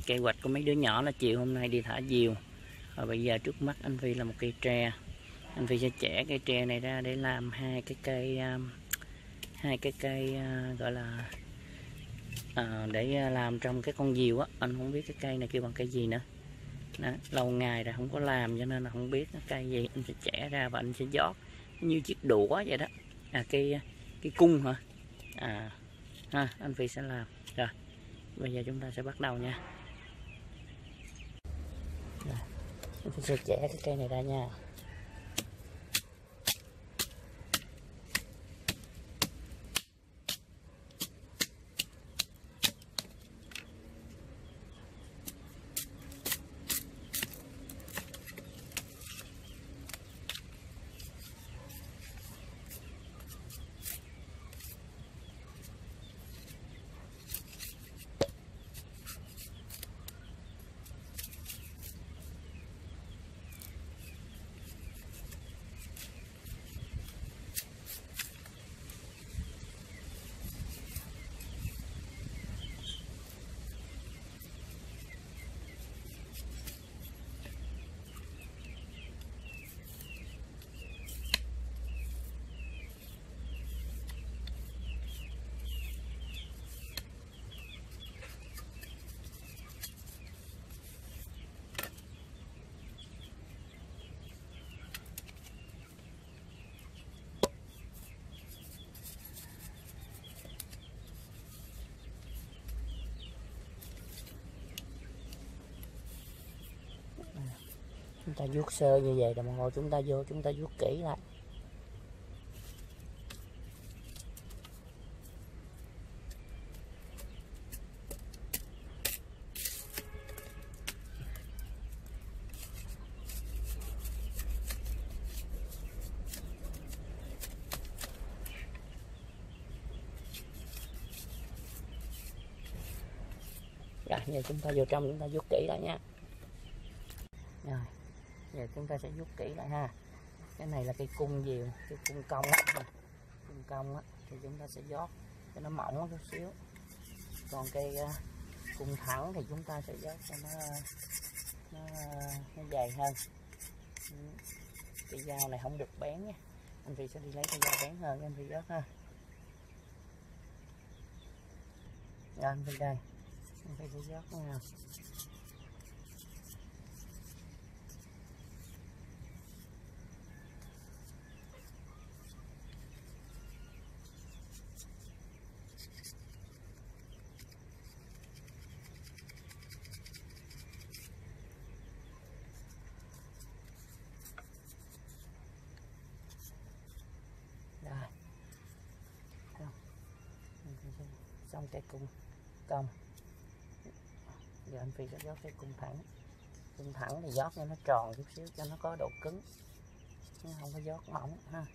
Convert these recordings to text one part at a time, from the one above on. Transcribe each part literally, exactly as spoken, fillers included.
Cây hoạch của mấy đứa nhỏ là chiều hôm nay đi thả diều. Và bây giờ trước mắt anh Phi là một cây tre. Anh Phi sẽ chẻ cây tre này ra để làm hai cái cây um, hai cái cây uh, gọi là uh, để làm trong cái con diều á. Anh không biết cái cây này kêu bằng cây gì nữa. Đó, lâu ngày rồi không có làm cho nên là không biết cái cây gì. Anh sẽ chẻ ra và anh sẽ giót như chiếc đũa vậy đó. À cây cái cung hả? À ha, anh Phi sẽ làm. Rồi, bây giờ chúng ta sẽ bắt đầu nha. Rồi, anh Phi sẽ chẻ cái cây này ra nha. Chúng ta vuốt sơ như vậy rồi mọi người, chúng ta vô chúng ta vuốt kỹ lại. Rồi, giờ chúng ta vô trong chúng ta vuốt kỹ lại nha. Rồi, giờ chúng ta sẽ vuốt kỹ lại ha. Cái này là cây cung diều, cái cung cong á, cung cong á thì chúng ta sẽ giót cho nó mỏng chút xíu. Còn cây uh, cung thẳng thì chúng ta sẽ giót cho nó nó, nó dày hơn. Cây dao này không được bén nha. Anh Phi sẽ đi lấy cây dao bén hơn anh Phi giót ha. Rồi anh Phi đây, anh Phi sẽ giót nha. Xong cây cung cong, giờ anh Phi sẽ giót cây cung thẳng. Cung thẳng thì giót cho nó tròn chút xíu cho nó có độ cứng, chứ không có giót mỏng ha.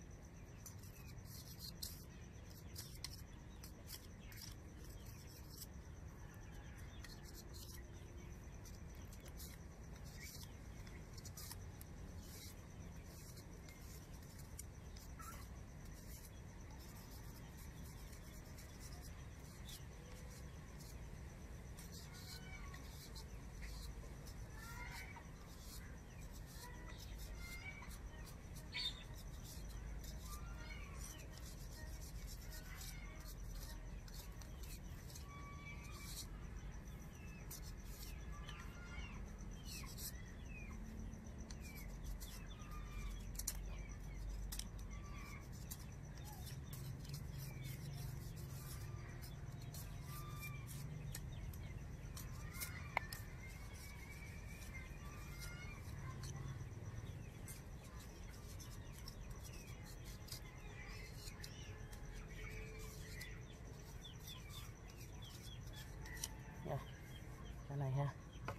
Cái này ha.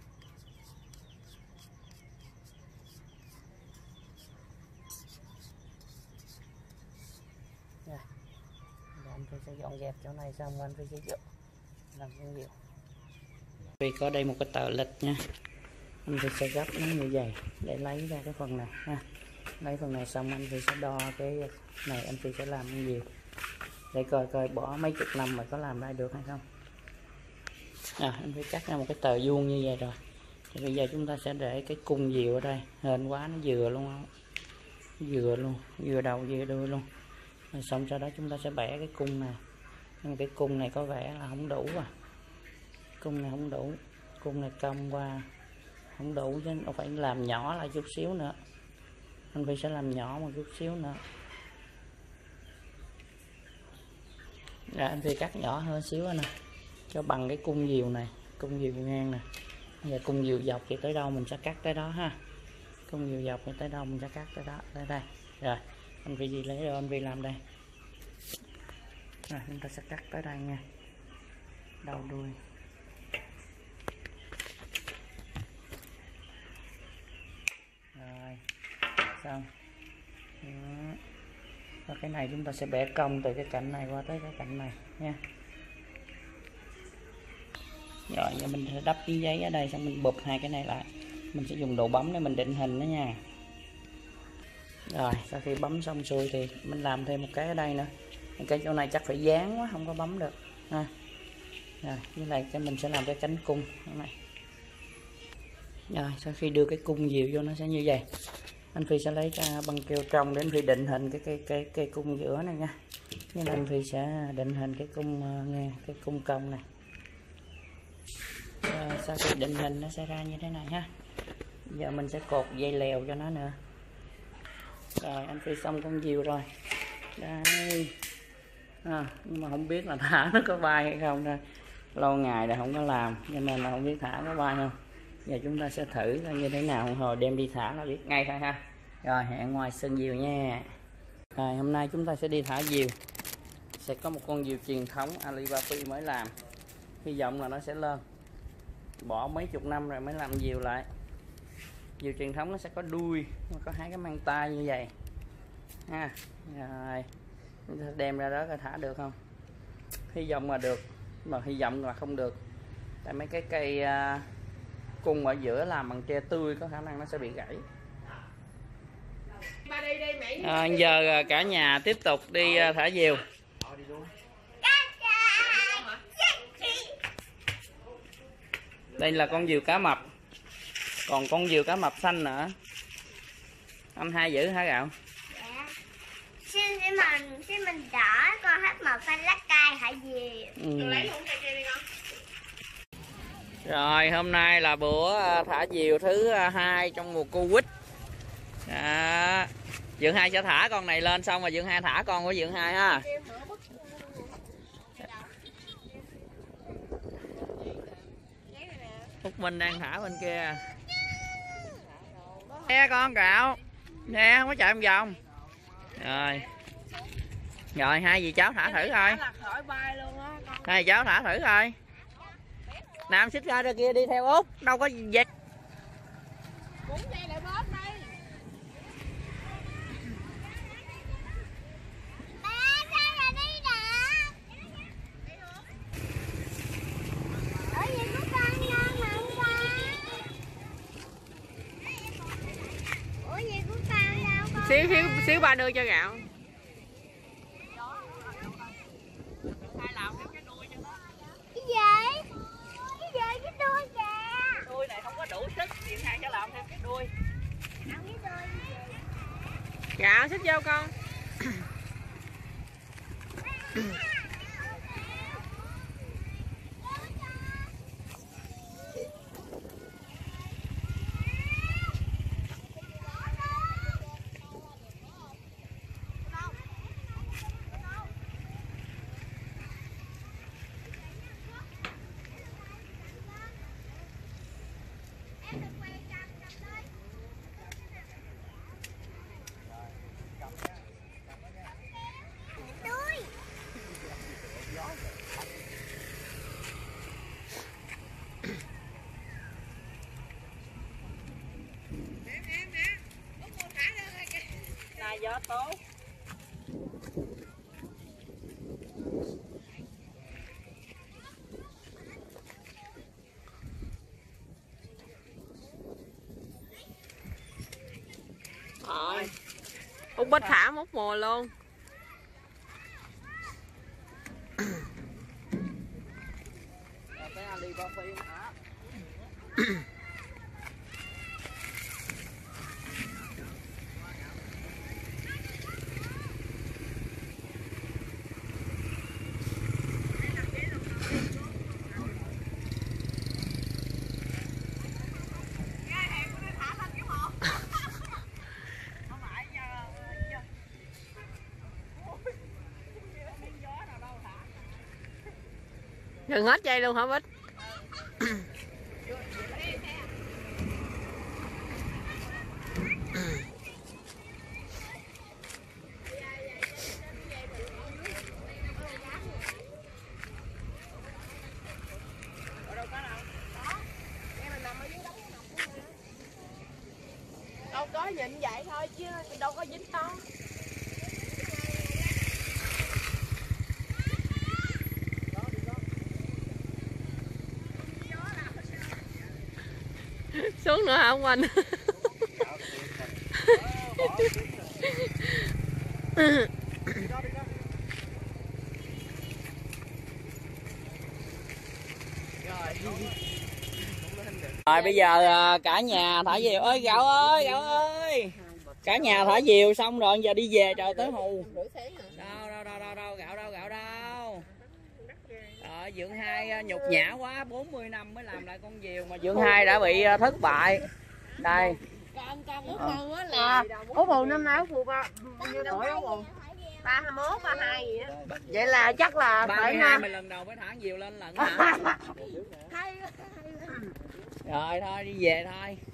Rồi, anh Phi sẽ dọn dẹp chỗ này xong anh Phi sẽ dọn làm nguyên liệu. Phi có đây một cái tờ lịch nha. Anh Phi sẽ gấp nó như vậy để lấy ra cái phần này ha. Lấy phần này xong anh Phi sẽ đo cái này, anh Phi sẽ làm cái gì để coi coi bỏ mấy chục năm mà có làm ra được hay không. À, anh phải cắt ra một cái tờ vuông như vậy rồi. Thì bây giờ chúng ta sẽ để cái cung diều ở đây, hên quá nó vừa luôn không? Vừa luôn, vừa đầu vừa đuôi luôn. Rồi xong sau đó chúng ta sẽ bẻ cái cung này. Nhưng cái cung này có vẻ là không đủ à. Cung này không đủ, cung này cong qua không đủ, chứ nó phải làm nhỏ lại chút xíu nữa. Anh phải sẽ làm nhỏ một chút xíu nữa. Rồi anh phải cắt nhỏ hơn xíu nè, cho bằng cái cung diều này, cung diều ngang nè. Giờ cung diều dọc thì tới đâu mình sẽ cắt tới đó ha. Cung diều dọc thì tới đâu mình sẽ cắt tới đó, tới đây. Rồi anh phải đi lấy rồi anh phải làm đây. Rồi chúng ta sẽ cắt tới đây nha, đầu đuôi. Rồi xong. Đó. Và cái này chúng ta sẽ bẻ cong từ cái cạnh này qua tới cái cạnh này nha. Rồi giờ mình sẽ đắp miếng giấy ở đây, xong mình bụp hai cái này lại. Mình sẽ dùng độ bấm để mình định hình đó nha. Rồi sau khi bấm xong xuôi thì mình làm thêm một cái ở đây nữa. Cái chỗ này chắc phải dán quá, không có bấm được ha. Rồi với lại cái mình sẽ làm cái cánh cung này. Rồi sau khi đưa cái cung diều vô nó sẽ như vậy. Anh Phi sẽ lấy ra băng keo trong để anh Phi định hình cái cây cây cây cung giữa này nha. Nhưng anh Phi sẽ định hình cái cung ngang, cái cung cong này. Rồi, sau khi định hình nó sẽ ra như thế này ha. Giờ mình sẽ cột dây lèo cho nó nữa. Rồi anh Phi xong con diều rồi. Đây. À, nhưng mà không biết là thả nó có bay hay không thôi. Lâu ngày là không có làm cho nên là không biết thả có bay không. Giờ chúng ta sẽ thử như thế nào, hồi đem đi thả là biết ngay thôi ha. Rồi hẹn ngoài sân diều nha. Rồi hôm nay chúng ta sẽ đi thả diều. Sẽ có một con diều truyền thống Alibaba mới làm. Hy vọng là nó sẽ lên. Bỏ mấy chục năm rồi mới làm diều lại. Diều truyền thống nó sẽ có đuôi, nó có hai cái mang tay như vậy ha. Rồi chúng ta đem ra đó coi thả được không. Hy vọng là được, mà hy vọng là không được. Tại mấy cái cây uh, cung ở giữa làm bằng tre tươi có khả năng nó sẽ bị gãy. À, giờ cả nhà tiếp tục đi thả diều. Đây là con diều cá mập, còn con diều cá mập xanh nữa. Anh hai giữ hả Gạo? Dạ. Xin mình xin mình đỏ con hết màu xanh lá cây hả diều. Ừ. Rồi hôm nay là bữa thả diều thứ hai trong mùa Covid. Đó. Dượng hai sẽ thả con này lên xong rồi Dượng hai thả con của Dượng hai ha. Phúc Minh đang thả bên kia. Nè con Gạo. Nè không có chạy vòng vòng. Rồi. Rồi hai dì cháu thả thử thôi. Hai dì cháu thả thử thôi. Nam xích ra ra kia đi theo Út, đâu có gì vậy. Xíu xíu xíu ba đưa cho Gạo. Cái gì? Cái gì cái đuôi kìa. Đuôi này không có đủ sức, Dượng hai sẽ làm thêm cái đuôi. Gạo xích vô con. Là gió tốt. Rồi. Út Bích thả mút mùa luôn. Cái Gần hết dây luôn hả Bích? Đâu có nhìn vậy thôi chứ đâu có dính đâu. Xuống nữa hả ông Quỳnh? Rồi bây giờ cả nhà thả diều ơi, Gạo ơi, Gạo ơi, cả nhà thả diều xong rồi giờ đi về trời tới hù. Đâu đâu đâu đâu đâu Gạo đâu Gạo đâu. Rồi Dượng Hai nhục nhã quá, bốn mươi năm mới làm lại con diều mà Dượng Hai đã bị thất bại. Đây. Con con Út Bù á là Út Bù năm nay Út Bù ba nhiêu tuổi Út Bù? ba mươi mốt, ba mươi hai gì đó. Vậy là chắc là ba mươi hai mình lần đầu mới thả diều lên lần hả? Rồi thôi đi về thôi.